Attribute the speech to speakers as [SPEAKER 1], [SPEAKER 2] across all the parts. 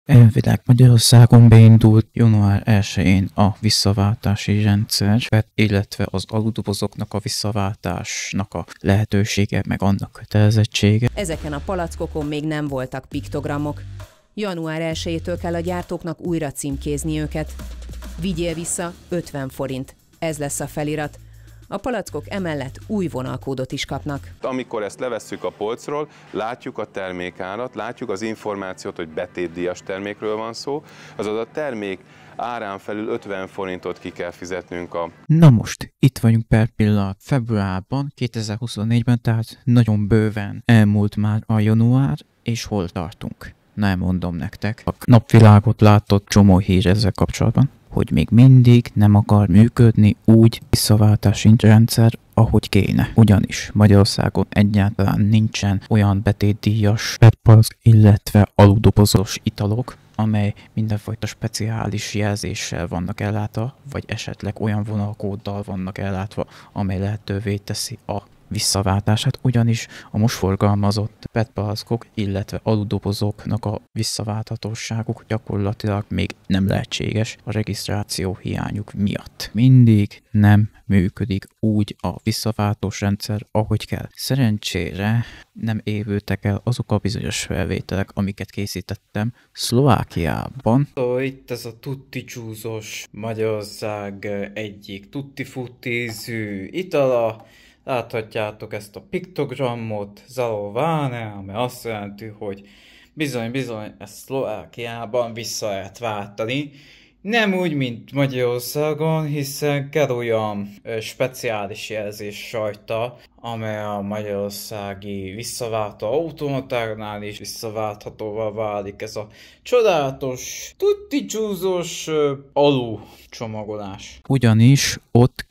[SPEAKER 1] Elvileg Magyarországon beindult január 1-én a visszaváltási rendszer, illetve az aludobozoknak a visszaváltásnak a lehetősége, meg annak kötelezettsége.
[SPEAKER 2] Ezeken a palackokon még nem voltak piktogramok. Január 1-től kell a gyártóknak újra címkézni őket. Vigyél vissza 50 forint. Ez lesz a felirat. A palackok emellett új vonalkódot is kapnak.
[SPEAKER 3] Amikor ezt levesszük a polcról, látjuk a termékárat, látjuk az információt, hogy betétdíjas termékről van szó, azaz a termék árán felül 50 forintot ki kell fizetnünk a...
[SPEAKER 1] Na most, itt vagyunk per pillanat februárban, 2024-ben, tehát nagyon bőven elmúlt már a január, és hol tartunk? Nem mondom nektek. A napvilágot látott csomó hír ezzel kapcsolatban, hogy még mindig nem akar működni úgy visszaváltási rendszer, ahogy kéne. Ugyanis Magyarországon egyáltalán nincsen olyan betétdíjas petpalack, illetve aludobozos italok, amely mindenfajta speciális jelzéssel vannak ellátva, vagy esetleg olyan vonalkóddal vannak ellátva, amely lehetővé teszi a visszaváltását, ugyanis a most forgalmazott petpalackok, illetve aludobozoknak a visszaválthatóságuk gyakorlatilag még nem lehetséges a regisztráció hiányuk miatt. Mindig nem működik úgy a visszaváltós rendszer, ahogy kell. Szerencsére nem évültek el azok a bizonyos felvételek, amiket készítettem Szlovákiában.
[SPEAKER 4] Itt ez a tutti-csúzos Magyarország egyik tutti-futtizű itala. Láthatjátok ezt a piktogramot, Zalovane, ami azt jelenti, hogy bizony, ezt Szlovákiában vissza lehet váltani. Nem úgy, mint Magyarországon, hiszen kell olyan speciális jelzés rajta, amely a magyarországi visszaváltó automatáknál is visszaválthatóvá válik. Ez a csodálatos, tutti-csúzós alu csomagolás.
[SPEAKER 1] Ugyanis ott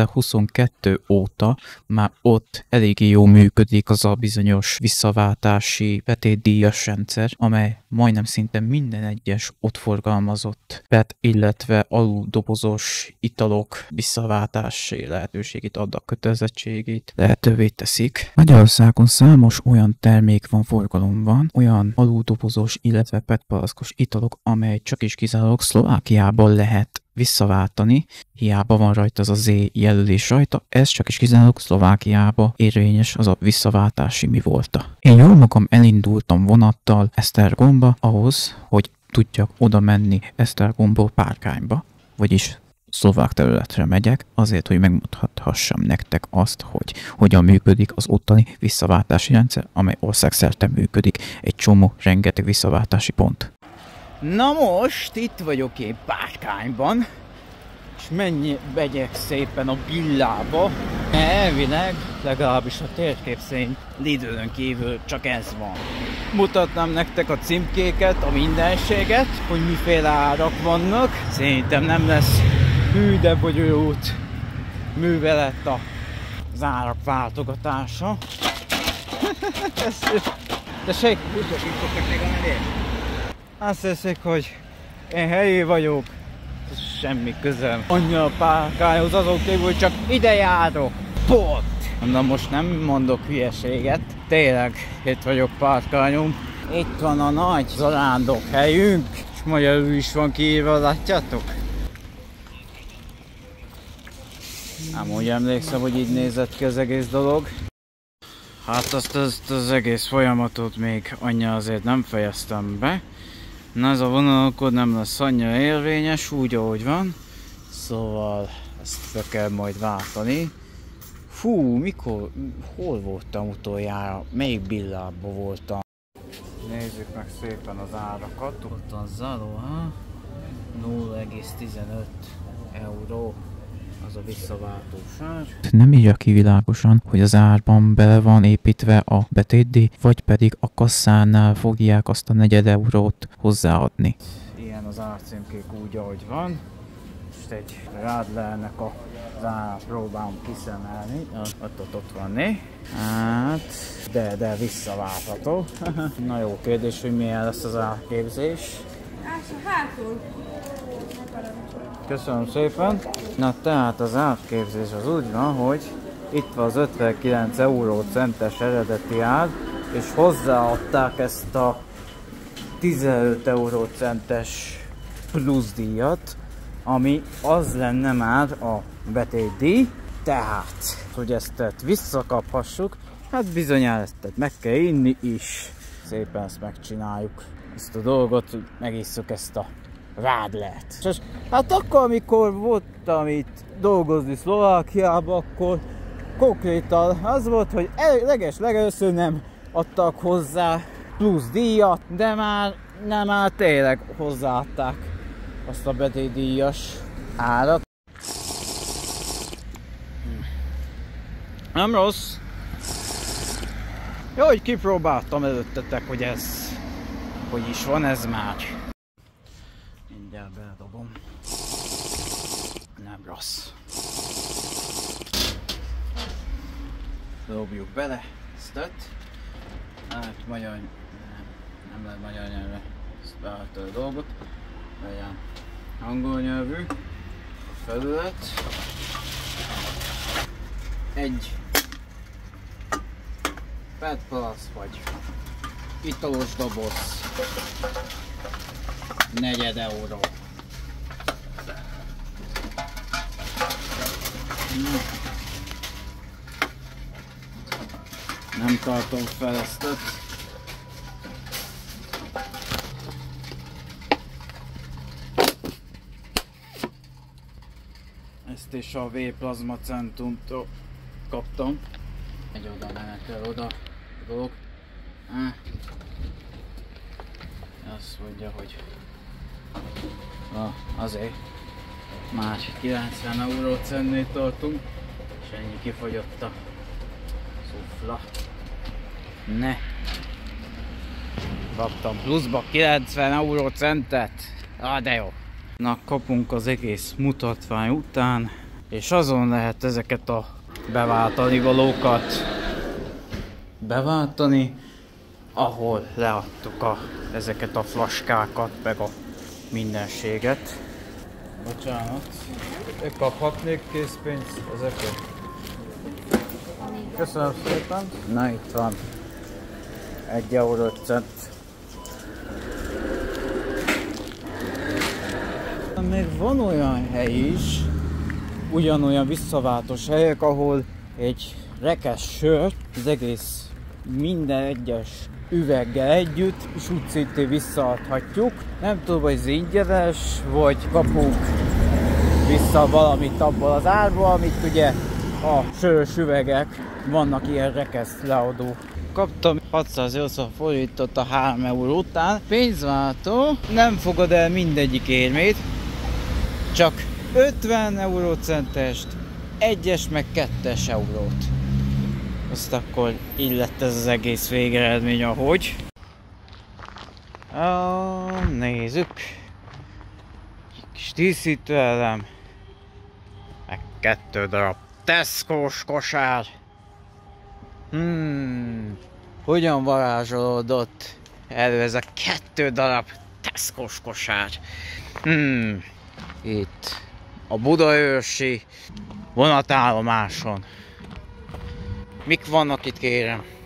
[SPEAKER 1] 2022 óta már ott eléggé jó működik az a bizonyos visszaváltási betétdíjas rendszer, amely majdnem szinte minden egyes ott forgalmazott PET, illetve aludobozos italok visszaváltási lehetőségét, adnak kötelezettségét lehetővé teszik. Magyarországon számos olyan termék van forgalomban, olyan aludobozos, illetve petpalackos italok, amely csak is kizárólag Szlovákiában lehet visszaváltani, hiába van rajta az a Z jelölés rajta, ez csak is kizárólag Szlovákiába érvényes az a visszaváltási mi volta. Én jól magam elindultam vonattal Esztergomba ahhoz, hogy tudjak oda menni Esztergomból Párkányba, vagyis szlovák területre megyek, azért, hogy megmutathassam nektek azt, hogy hogyan működik az ottani visszaváltási rendszer, amely országszerte működik. Egy csomó, rengeteg visszaváltási pont.
[SPEAKER 4] Na most itt vagyok én Párkányban, és megyek szépen a villába. Elvileg, legalábbis a térkép szerint Lidl-ön kívül csak ez van. Mutatnám nektek a címkéket, a mindenséget, hogy miféle árak vannak. Szerintem nem lesz hű, de bonyolult művelet az árak váltogatása. Tessék, utasítottak még a nevét. Azt hiszik, hogy én helyi vagyok, semmi közöm. Annyira Párkányhoz, azon kívül, hogy csak ide járok. Pont! Na most nem mondok hülyeséget, tényleg itt vagyok Párkányon. Itt van a nagy zarándok helyünk, és magyarul is van kiírva, látjátok? Nem úgy emlékszem, hogy így nézett ki az egész dolog. Hát azt az egész folyamatot még annyira azért nem fejeztem be. Na, ez a vonalkód nem lesz annyira érvényes, úgy ahogy van. Szóval ezt fel kell majd váltani. Fú, hol voltam utoljára? Melyik billában voltam? Nézzük meg szépen az árakat. Ott van Zaloha, 0,15 euró. Az a visszaváltós ár.
[SPEAKER 1] Nem írja ki világosan, hogy az árban bele van építve a betétdíj, vagy pedig a kasszánál fogják azt a 4 eurót hozzáadni.
[SPEAKER 4] Ilyen az árcímkék úgy, ahogy van. Most egy rádlernek az árat próbálom kiszemelni. Ott van né. Hát, de visszaváltható. Na jó kérdés, hogy milyen lesz az árképzés.
[SPEAKER 5] Hátul.
[SPEAKER 4] Köszönöm szépen. Na tehát az árképzés az úgy van, hogy itt van az 59 eurocentes eredeti ár, és hozzáadták ezt a 15 eurócentes plusz díjat, ami az lenne már a betétdíj. Tehát, hogy ezt visszakaphassuk, hát bizonyára ezt meg kell inni is. Szépen ezt megcsináljuk, ezt a dolgot, hogy megisszuk ezt a rádlert. És hát akkor, amikor voltam itt dolgozni Szlovákiában, akkor konkrétan az volt, hogy legelőször nem adtak hozzá plusz díjat, de már tényleg hozzáadták azt a betétdíjas árat. Nem rossz. Jó, hogy kipróbáltam előttetek, hogy ez hogy is van ez már. Mindjárt beledobom. Nem rossz. Dobjuk bele ezt. Hát magyar, nem lehet magyar nyelvre ezt beállta a dolgot. Legyen angol nyelvű a felület. Egy PET Plus vagy italos doboz 4 euró. Nem tartom fel ezt. Ezt is a V-Plasma Centrumtól kaptam. Egy oda menetel oda a dolog. Azt mondja, hogy azért már 90 eurócennél tartunk, és ennyi kifogyott a szufla. Ne! Kaptam pluszba 90 eurócentet! De jó! Na, kapunk az egész mutatvány után, és azon lehet ezeket a beváltani valókat beváltani, ahol leadtuk ezeket a flaskákat, meg a mindenséget. Bocsánat, kaphatnék készpénzt ezeket? Köszönöm szépen! Na, itt van 1 euró 5 cent. Még van olyan hely is, ugyanolyan visszaváltós helyek, ahol egy rekesz sört, az egész minden egyes üveggel együtt, és úgy szintén visszaadhatjuk. Nem tudom, hogy ez ingyenes, vagy kapunk vissza valamit abból az árból, amit ugye a sörös üvegek, vannak ilyen rekesz leadó. Kaptam 680 forintot a 3 euró után. Pénzváltó nem fogad el mindegyik érmét, csak 50 eurócentest, 1-es meg 2-es eurót. Azt akkor így lett ez az egész végeredmény, ahogy. Nézzük. Kis díszítőelem. Meg 2 darab Tesco-s kosár. Hogyan varázsolódott elő ez a 2 darab Tesco-s kosár? Itt a budaörsi vonatállomáson. Mik vannak itt, kérem?